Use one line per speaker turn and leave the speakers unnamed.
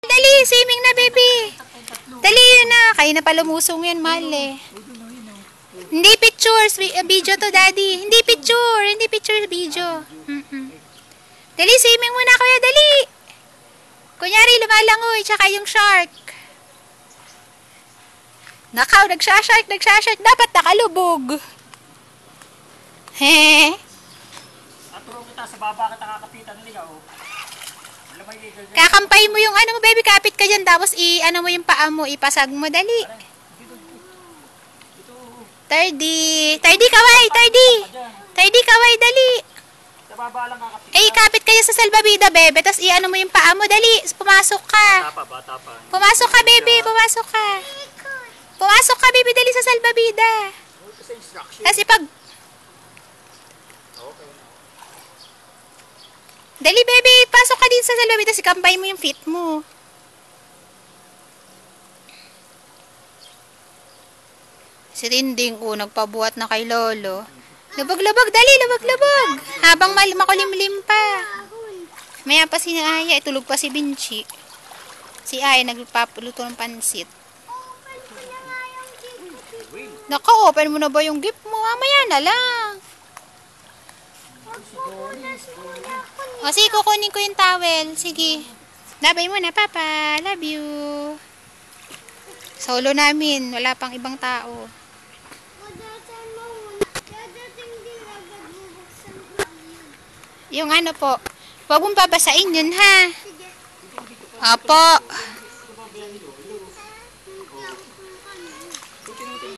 Dali, swimming na, baby. Dali, yun na. Kaya na pala lumusong yan, mahal eh. Hindi pictures, video to, daddy. Hindi picture, video. Dali, swimming muna, kuya, dali. Kunyari, lumalangoy, tsaka yung shark. Nakaw, nagsashark. Dapat nakalubog. He.
Aturo kita sa baba kita kakapitan nila, oh.
Kakampay mo yung ano mo, baby, kapit ka dyan. Tapos ano mo yung paa mo, ipasag mo, dali. 30 kaway, 30 kaway, dali.
Sa baba lang kakapit.
Eh, kapit kayo sa salbabida, bebe. Tapos ano mo yung paa mo, dali. Pumasok ka.
Bata pa.
Pumasok ka, baby, pumasok ka. Pumasok ka, baby, dali sa salbabida. Tapos dali, baby, pasok ka din sa salbabida. Tapos ikampay mo yung feet mo. Si Tinding, nagpabuhat na kay Lolo. Labag, dali, labag. Habang makulimlim pa. Maya pa si Aya, tulog pa si Binchi. Si Aya, nagpapaluto ng pansit. Naka-open mo na ba yung gift mo? Mamaya na lang. O, sige, kukunin ko yung towel. Sige. Labay mo na, Papa. Love you. Solo namin. Wala pang ibang tao. Yung ano po. Huwag mong babasain yun, ha? Opo.